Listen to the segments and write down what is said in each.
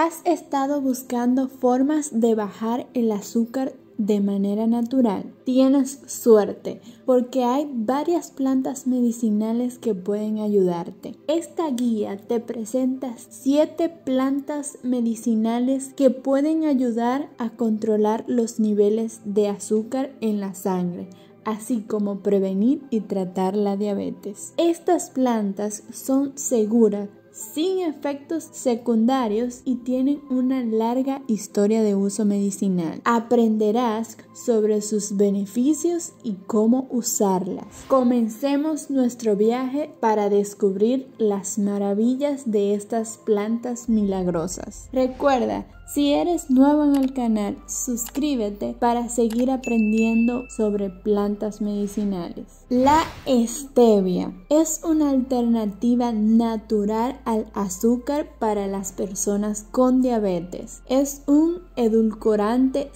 ¿Has estado buscando formas de bajar el azúcar de manera natural? Tienes suerte, porque hay varias plantas medicinales que pueden ayudarte. Esta guía te presenta 7 plantas medicinales que pueden ayudar a controlar los niveles de azúcar en la sangre, así como prevenir y tratar la diabetes. Estas plantas son seguras, sin efectos secundarios y tienen una larga historia de uso medicinal. Aprenderás sobre sus beneficios y cómo usarlas. Comencemos nuestro viaje para descubrir las maravillas de estas plantas milagrosas. Recuerda, si eres nuevo en el canal, suscríbete para seguir aprendiendo sobre plantas medicinales. La stevia es una alternativa natural al azúcar para las personas con diabetes. Es un edulcorante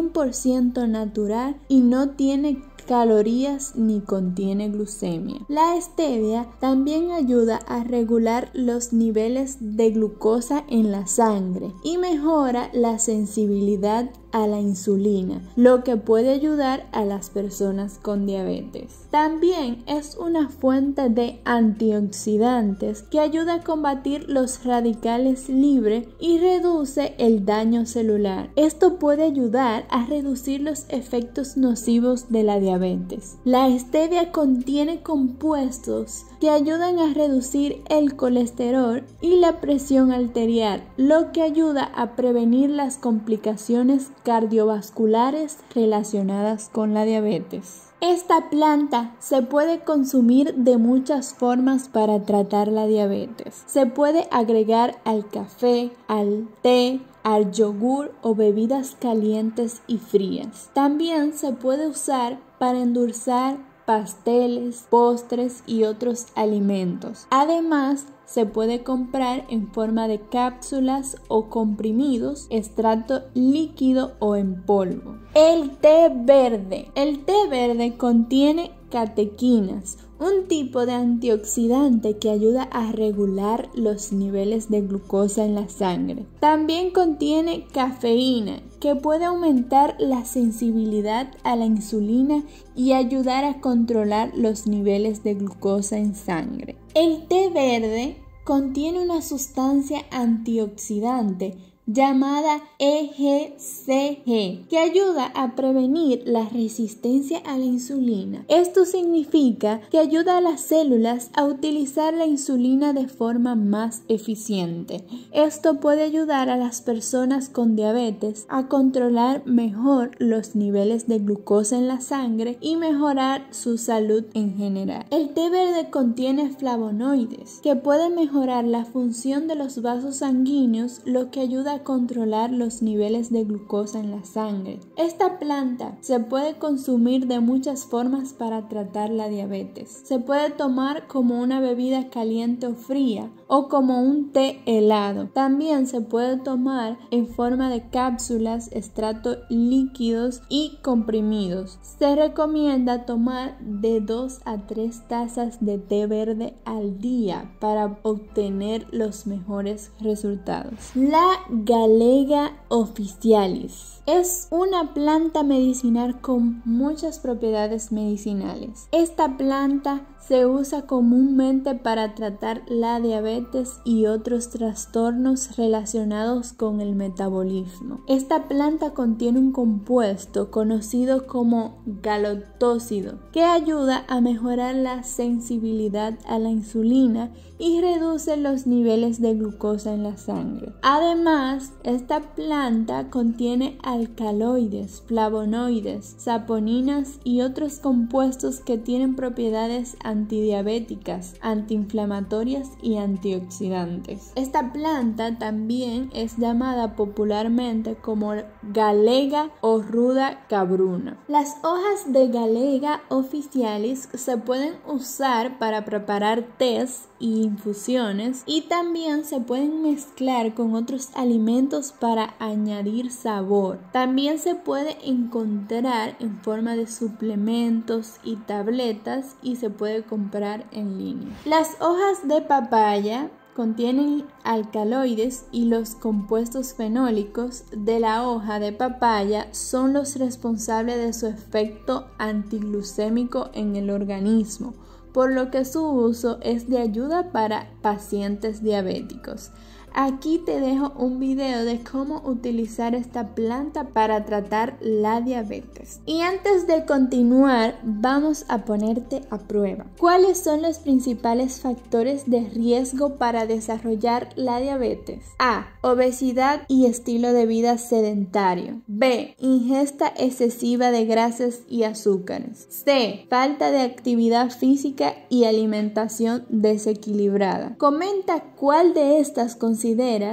100% natural y no tiene calorías ni contiene glucemia. La stevia también ayuda a regular los niveles de glucosa en la sangre y mejora la sensibilidad a la insulina, lo que puede ayudar a las personas con diabetes. También es una fuente de antioxidantes que ayuda a combatir los radicales libres y reduce el daño celular. Esto puede ayudar a reducir los efectos nocivos de la diabetes. La stevia contiene compuestos que ayudan a reducir el colesterol y la presión arterial, lo que ayuda a prevenir las complicaciones cardiovasculares relacionadas con la diabetes. Esta planta se puede consumir de muchas formas para tratar la diabetes. Se puede agregar al café, al té, al yogur o bebidas calientes y frías. También se puede usar para endulzar pasteles, postres y otros alimentos. Además, se puede comprar en forma de cápsulas o comprimidos, extracto líquido o en polvo. El té verde. El té verde contiene catequinas, un tipo de antioxidante que ayuda a regular los niveles de glucosa en la sangre. También contiene cafeína, que puede aumentar la sensibilidad a la insulina y ayudar a controlar los niveles de glucosa en sangre. El té verde contiene una sustancia antioxidante llamada EGCG, que ayuda a prevenir la resistencia a la insulina. Esto significa que ayuda a las células a utilizar la insulina de forma más eficiente. Esto puede ayudar a las personas con diabetes a controlar mejor los niveles de glucosa en la sangre y mejorar su salud en general. El té verde contiene flavonoides que pueden mejorar la función de los vasos sanguíneos, lo que ayuda a controlar los niveles de glucosa en la sangre. Esta planta se puede consumir de muchas formas para tratar la diabetes. Se puede tomar como una bebida caliente o fría o como un té helado. También se puede tomar en forma de cápsulas, extractos líquidos y comprimidos. Se recomienda tomar de 2 a 3 tazas de té verde al día para obtener los mejores resultados. La Galega officialis es una planta medicinal con muchas propiedades medicinales. Esta planta se usa comúnmente para tratar la diabetes y otros trastornos relacionados con el metabolismo. Esta planta contiene un compuesto conocido como galactósido que ayuda a mejorar la sensibilidad a la insulina y reduce los niveles de glucosa en la sangre. Además, esta planta contiene alcaloides, flavonoides, saponinas y otros compuestos que tienen propiedades antidiabéticas, antiinflamatorias y antioxidantes. Esta planta también es llamada popularmente como Galega o ruda cabruna. Las hojas de Galega officialis se pueden usar para preparar tés y infusiones y también se pueden mezclar con otros alimentos para añadir sabor. También se puede encontrar en forma de suplementos y tabletas y se puede comprar en línea. Las hojas de papaya contienen alcaloides y los compuestos fenólicos de la hoja de papaya son los responsables de su efecto antiglucémico en el organismo, por lo que su uso es de ayuda para pacientes diabéticos. Aquí te dejo un video de cómo utilizar esta planta para tratar la diabetes. Y antes de continuar, vamos a ponerte a prueba. ¿Cuáles son los principales factores de riesgo para desarrollar la diabetes? A. Obesidad y estilo de vida sedentario. B. Ingesta excesiva de grasas y azúcares. C. Falta de actividad física y alimentación desequilibrada. Comenta cuál de estas consideras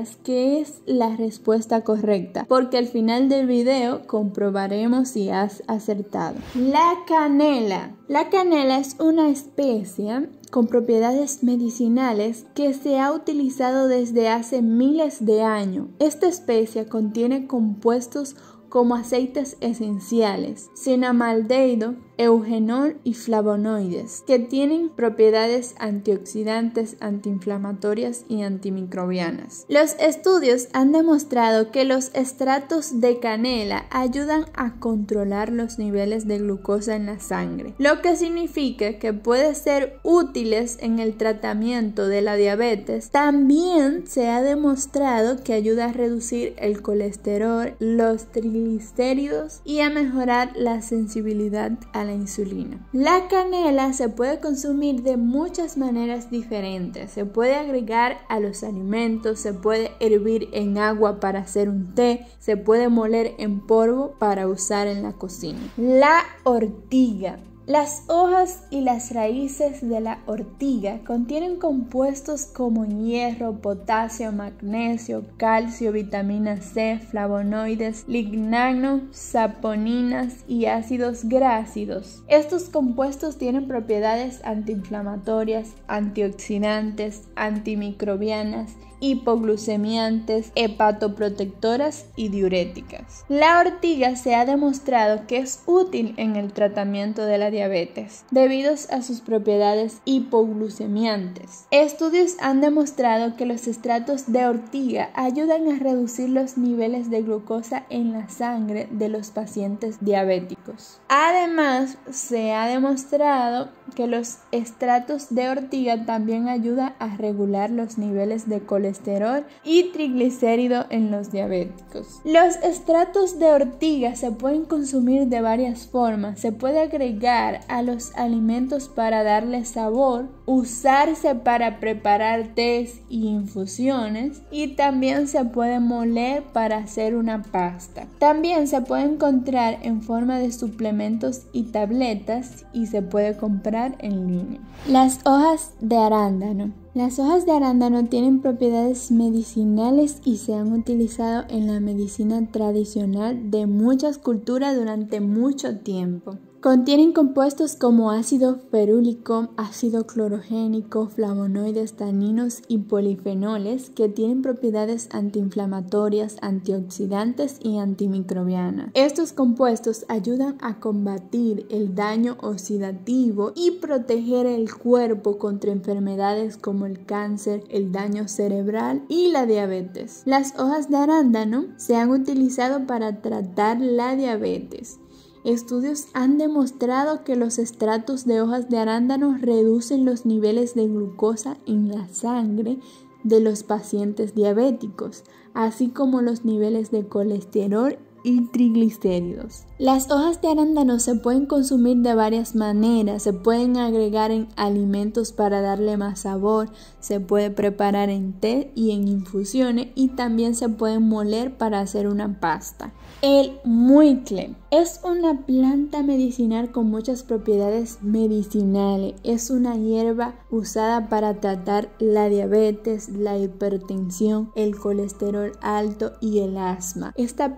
que es la respuesta correcta, porque al final del video comprobaremos si has acertado. La canela. La canela es una especia con propiedades medicinales que se ha utilizado desde hace miles de años. Esta especia contiene compuestos como aceites esenciales, cinamaldehído, eugenol y flavonoides, que tienen propiedades antioxidantes, antiinflamatorias y antimicrobianas. Los estudios han demostrado que los extractos de canela ayudan a controlar los niveles de glucosa en la sangre, lo que significa que pueden ser útiles en el tratamiento de la diabetes. También se ha demostrado que ayuda a reducir el colesterol, los triglicéridos y a mejorar la sensibilidad a la insulina. La canela se puede consumir de muchas maneras diferentes. Se puede agregar a los alimentos, se puede hervir en agua para hacer un té, se puede moler en polvo para usar en la cocina. La ortiga. Las hojas y las raíces de la ortiga contienen compuestos como hierro, potasio, magnesio, calcio, vitamina C, flavonoides, lignano, saponinas y ácidos grácidos. Estos compuestos tienen propiedades antiinflamatorias, antioxidantes, antimicrobianas, hipoglucemiantes, hepatoprotectoras y diuréticas. La ortiga se ha demostrado que es útil en el tratamiento de la diabetes debido a sus propiedades hipoglucemiantes. Estudios han demostrado que los extractos de ortiga ayudan a reducir los niveles de glucosa en la sangre de los pacientes diabéticos. Además, se ha demostrado que los extractos de ortiga también ayudan a regular los niveles de colesterol y triglicéridos en los diabéticos. Los extractos de ortiga se pueden consumir de varias formas. Se puede agregar a los alimentos para darle sabor, usarse para preparar tés y infusiones, y también se puede moler para hacer una pasta. También se puede encontrar en forma de suplementos y tabletas y se puede comprar en línea. Las hojas de arándano. Las hojas de arándano tienen propiedades medicinales y se han utilizado en la medicina tradicional de muchas culturas durante mucho tiempo. Contienen compuestos como ácido ferúlico, ácido clorogénico, flavonoides, taninos y polifenoles que tienen propiedades antiinflamatorias, antioxidantes y antimicrobianas. Estos compuestos ayudan a combatir el daño oxidativo y proteger el cuerpo contra enfermedades como el cáncer, el daño cerebral y la diabetes. Las hojas de arándano se han utilizado para tratar la diabetes. Estudios han demostrado que los extractos de hojas de arándano reducen los niveles de glucosa en la sangre de los pacientes diabéticos, así como los niveles de colesterol y triglicéridos. Las hojas de arándano se pueden consumir de varias maneras. Se pueden agregar en alimentos para darle más sabor, se puede preparar en té y en infusiones, y también se pueden moler para hacer una pasta. El muicle es una planta medicinal con muchas propiedades medicinales. Es una hierba usada para tratar la diabetes, la hipertensión, el colesterol alto y el asma. Esta planta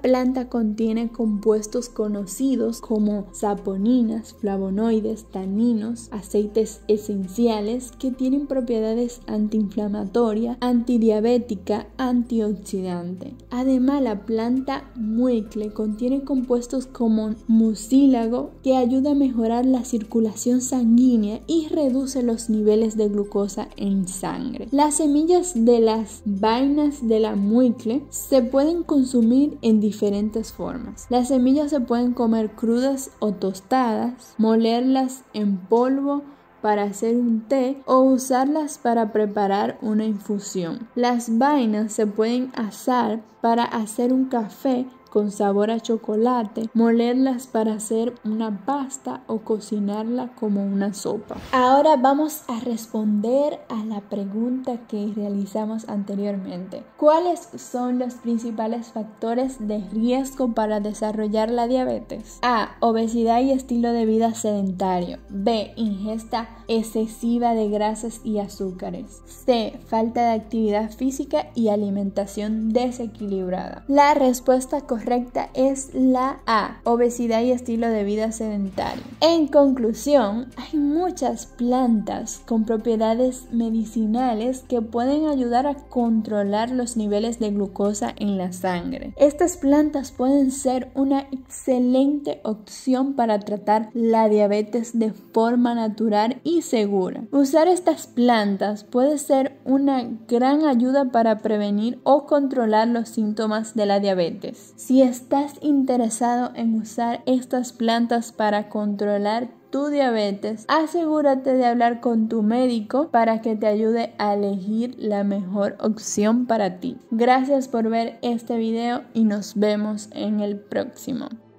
contiene compuestos conocidos como saponinas, flavonoides, taninos, aceites esenciales que tienen propiedades antiinflamatorias, antidiabética, antioxidante. Además, la planta muicle contiene compuestos como mucílago que ayuda a mejorar la circulación sanguínea y reduce los niveles de glucosa en sangre. Las semillas de las vainas de la muicle se pueden consumir en diferentes formas. Las semillas se pueden comer crudas o tostadas, molerlas en polvo para hacer un té o usarlas para preparar una infusión. Las vainas se pueden asar para hacer un café con sabor a chocolate, molerlas para hacer una pasta o cocinarla como una sopa. Ahora vamos a responder a la pregunta que realizamos anteriormente. ¿Cuáles son los principales factores de riesgo para desarrollar la diabetes? A. Obesidad y estilo de vida sedentario. B. Ingesta excesiva de grasas y azúcares. C. Falta de actividad física y alimentación desequilibrada. La respuesta correcta es la A, obesidad y estilo de vida sedentario. En conclusión, hay muchas plantas con propiedades medicinales que pueden ayudar a controlar los niveles de glucosa en la sangre. Estas plantas pueden ser una excelente opción para tratar la diabetes de forma natural y segura. Usar estas plantas puede ser una gran ayuda para prevenir o controlar los síntomas de la diabetes. Si estás interesado en usar estas plantas para controlar tu diabetes, asegúrate de hablar con tu médico para que te ayude a elegir la mejor opción para ti. Gracias por ver este video y nos vemos en el próximo.